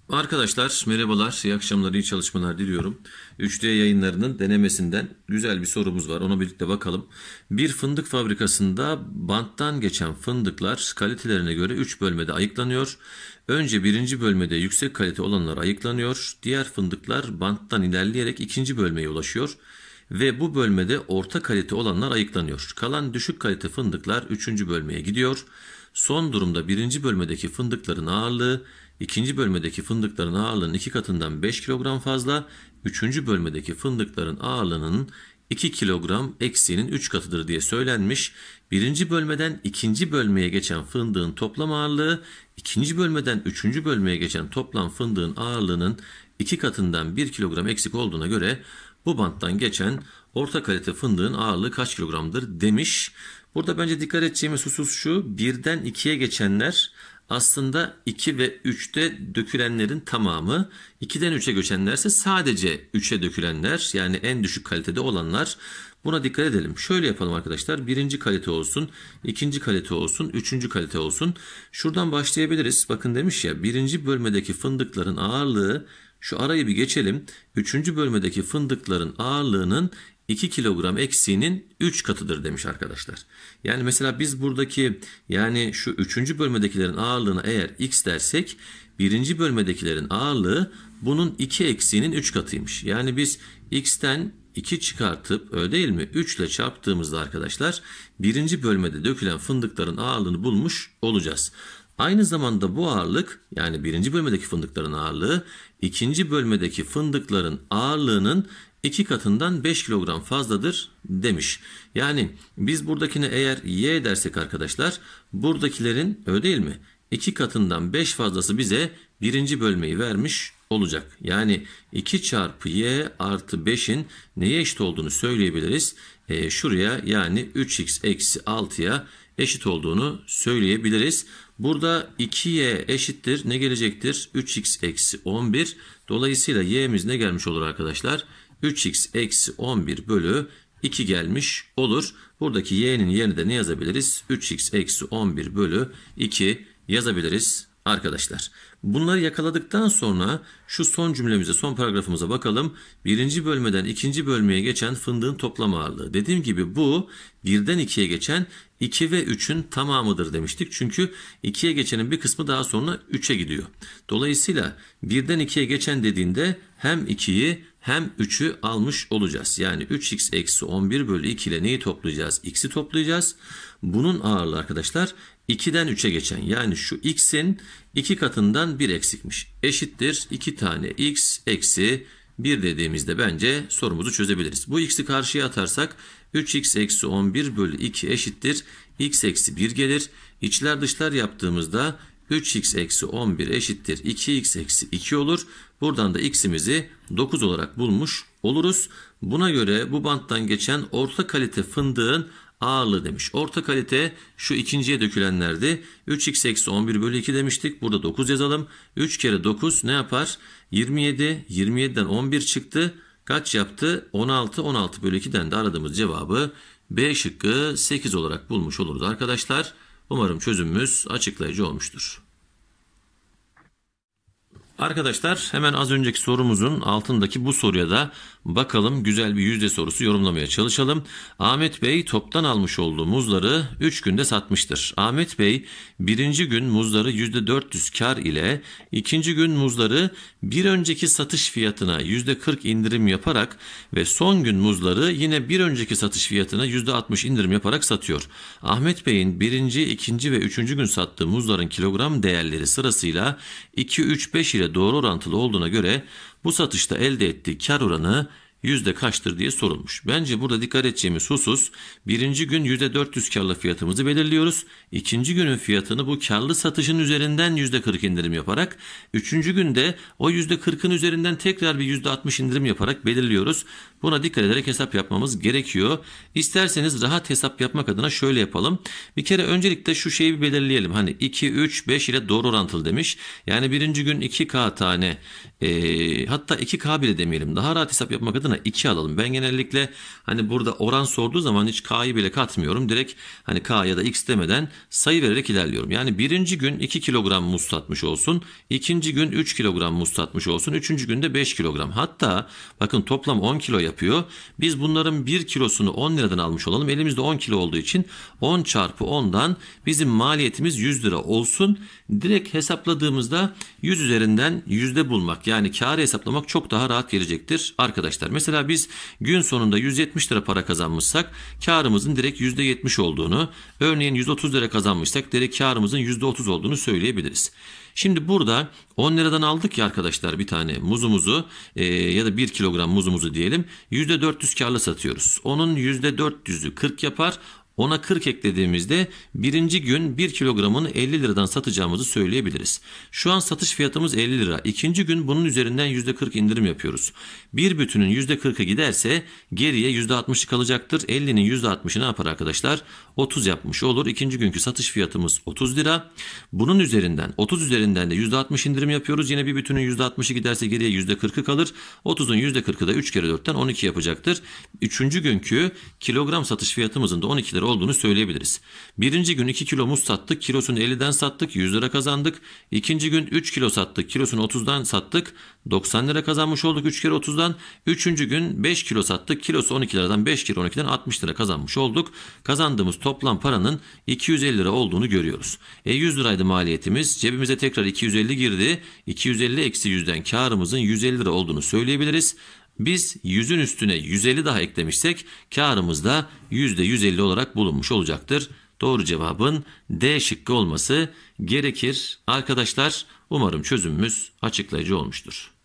Arkadaşlar merhabalar, iyi akşamlar, iyi çalışmalar diliyorum. 3D yayınlarının denemesinden güzel bir sorumuz var. Ona birlikte bakalım. Bir fındık fabrikasında banttan geçen fındıklar kalitelerine göre 3 bölmede ayıklanıyor. Önce birinci bölmede yüksek kalite olanlar ayıklanıyor. Diğer fındıklar banttan ilerleyerek ikinci bölmeye ulaşıyor. Ve bu bölmede orta kalite olanlar ayıklanıyor. Kalan düşük kalite fındıklar 3. bölmeye gidiyor. Son durumda birinci bölmedeki fındıkların ağırlığı ikinci bölmedeki fındıkların ağırlığının 2 katından 5 kilogram fazla, üçüncü bölmedeki fındıkların ağırlığının 2 kilogram eksiğinin 3 katıdır diye söylenmiş. Birinci bölmeden ikinci bölmeye geçen fındığın toplam ağırlığı, ikinci bölmeden üçüncü bölmeye geçen toplam fındığın ağırlığının 2 katından 1 kilogram eksik olduğuna göre bu banttan geçen orta kalite fındığın ağırlığı kaç kilogramdır demiş. Burada bence dikkat edeceğimiz husus şu: birden 2'ye geçenler aslında 2 ve 3'te dökülenlerin tamamı, 2'den 3'e geçenlerse sadece 3'e dökülenler, yani en düşük kalitede olanlar. Buna dikkat edelim. Şöyle yapalım arkadaşlar. Birinci kalite olsun, ikinci kalite olsun, üçüncü kalite olsun. Şuradan başlayabiliriz. Bakın demiş ya, birinci bölmedeki fındıkların ağırlığı, şu arayı bir geçelim. Üçüncü bölmedeki fındıkların ağırlığının 2 kilogram eksiğinin 3 katıdır demiş arkadaşlar. Yani mesela biz buradaki, yani şu 3. bölmedekilerin ağırlığına eğer x dersek, birinci bölmedekilerin ağırlığı bunun 2 eksiğinin 3 katıymış. Yani biz x'ten 2 çıkartıp, öyle değil mi, 3 ile çarptığımızda arkadaşlar birinci bölmede dökülen fındıkların ağırlığını bulmuş olacağız. Aynı zamanda bu ağırlık, yani birinci bölmedeki fındıkların ağırlığı ikinci bölmedeki fındıkların ağırlığının 2 katından 5 kilogram fazladır demiş. Yani biz buradakine eğer y dersek arkadaşlar, buradakilerin, öyle değil mi, 2 katından 5 fazlası bize birinci bölmeyi vermiş olacak. Yani 2 çarpı y artı 5'in neye eşit olduğunu söyleyebiliriz. Şuraya, yani 3x eksi 6'ya eşit olduğunu söyleyebiliriz. Burada 2y eşittir ne gelecektir? 3x eksi 11. Dolayısıyla y'miz ne gelmiş olur arkadaşlar? 3x eksi 11 bölü 2 gelmiş olur. Buradaki y'nin yerine de ne yazabiliriz? 3x eksi 11 bölü 2 yazabiliriz arkadaşlar. Bunları yakaladıktan sonra şu son cümlemize, son paragrafımıza bakalım. Birinci bölmeden ikinci bölmeye geçen fındığın toplam ağırlığı. Dediğim gibi bu birden 2'ye geçen 2 ve 3'ün tamamıdır demiştik. Çünkü 2'ye geçenin bir kısmı daha sonra 3'e gidiyor. Dolayısıyla birden 2'ye geçen dediğinde hem 2'yi hem 3'ü almış olacağız. Yani 3x eksi 11 bölü 2 ile neyi toplayacağız? X'i toplayacağız. Bunun ağırlığı arkadaşlar 2'den 3'e geçen, yani şu x'in 2 katından 1 eksikmiş. Eşittir 2 tane x eksi 1 dediğimizde bence sorumuzu çözebiliriz. Bu x'i karşıya atarsak 3x eksi 11 bölü 2 eşittir x eksi 1 gelir. İçler dışlar yaptığımızda 3x eksi 11 eşittir 2x eksi 2 olur. Buradan da x'imizi 9 olarak bulmuş oluruz. Buna göre bu banttan geçen orta kalite fındığın ağırlığı demiş. Orta kalite şu ikinciye dökülenlerdi. 3x eksi 11 bölü 2 demiştik. Burada 9 yazalım. 3 kere 9 ne yapar? 27. 27'den 11 çıktı. Kaç yaptı? 16. 16 bölü 2'den de aradığımız cevabı B şıkkı 8 olarak bulmuş oluruz arkadaşlar. Umarım çözümümüz açıklayıcı olmuştur. Arkadaşlar hemen az önceki sorumuzun altındaki bu soruya da bakalım, güzel bir yüzde sorusu yorumlamaya çalışalım. Ahmet Bey toptan almış olduğu muzları 3 günde satmıştır. Ahmet Bey birinci gün muzları %400 kar ile, ikinci gün muzları bir önceki satış fiyatına %40 indirim yaparak ve son gün muzları yine bir önceki satış fiyatına %60 indirim yaparak satıyor. Ahmet Bey'in birinci, ikinci ve üçüncü gün sattığı muzların kilogram değerleri sırasıyla 2, 3, 5 ile doğru orantılı olduğuna göre bu satışta elde ettiği kar oranı yüzde kaçtır diye sorulmuş. Bence burada dikkat edeceğimiz husus, birinci gün %400 karlı fiyatımızı belirliyoruz. İkinci günün fiyatını bu karlı satışın üzerinden %40 indirim yaparak, üçüncü günde o %40'ın üzerinden tekrar bir %60 indirim yaparak belirliyoruz. Buna dikkat ederek hesap yapmamız gerekiyor. İsterseniz rahat hesap yapmak adına şöyle yapalım. Bir kere öncelikle şu şeyi bir belirleyelim. Hani 2, 3, 5 ile doğru orantılı demiş. Yani birinci gün 2K tane, hatta 2K bile demeyelim. Daha rahat hesap yapmak adına adına 2 alalım. Ben genellikle hani burada oran sorduğu zaman hiç K'yı bile katmıyorum. Direkt hani K ya da X demeden sayı vererek ilerliyorum. Yani birinci gün 2 kilogram muz satmış olsun. İkinci gün 3 kilogram muz satmış olsun. Üçüncü günde 5 kilogram. Hatta bakın toplam 10 kilo yapıyor. Biz bunların 1 kilosunu 10 liradan almış olalım. Elimizde 10 kilo olduğu için 10 çarpı 10'dan bizim maliyetimiz 100 lira olsun. Direkt hesapladığımızda 100 üzerinden yüzde bulmak, yani kârı hesaplamak çok daha rahat gelecektir arkadaşlar. Mesela biz gün sonunda 170 lira para kazanmışsak kârımızın direkt %70 olduğunu, örneğin 130 lira kazanmışsak direkt kârımızın %30 olduğunu söyleyebiliriz. Şimdi burada 10 liradan aldık ya arkadaşlar bir tane muzumuzu ya da 1 kilogram muzumuzu diyelim, %400 kârla satıyoruz. Onun %400'ü 40 yapar. Ona 40 eklediğimizde birinci gün 1 kilogramını 50 liradan satacağımızı söyleyebiliriz. Şu an satış fiyatımız 50 lira. İkinci gün bunun üzerinden %40 indirim yapıyoruz. Bir bütünün %40'ı giderse geriye %60'ı kalacaktır. 50'nin %60'ı ne yapar arkadaşlar? 30 yapmış olur. İkinci günkü satış fiyatımız 30 lira. Bunun üzerinden 30 üzerinden de %60 indirim yapıyoruz. Yine bir bütünün %60'ı giderse geriye %40'ı kalır. 30'un %40'ı da 3 kere 4'ten 12 yapacaktır. Üçüncü günkü kilogram satış fiyatımızın da 12 lira olduğunu söyleyebiliriz. Birinci gün 2 kilo muz sattık. Kilosunu 50'den sattık. 100 lira kazandık. İkinci gün 3 kilo sattık. Kilosunu 30'dan sattık. 90 lira kazanmış olduk 3 kere 30'dan. Üçüncü gün 5 kilo sattık. Kilosu 12 liradan 5 kere 12'den 60 lira kazanmış olduk. Kazandığımız toplam paranın 250 lira olduğunu görüyoruz. 100 liraydı maliyetimiz. Cebimize tekrar 250 girdi. 250 eksi 100'den karımızın 150 lira olduğunu söyleyebiliriz. Biz 100'ün üstüne 150 daha eklemişsek karımız da %150 olarak bulunmuş olacaktır. Doğru cevabın D şıkkı olması gerekir. Arkadaşlar umarım çözümümüz açıklayıcı olmuştur.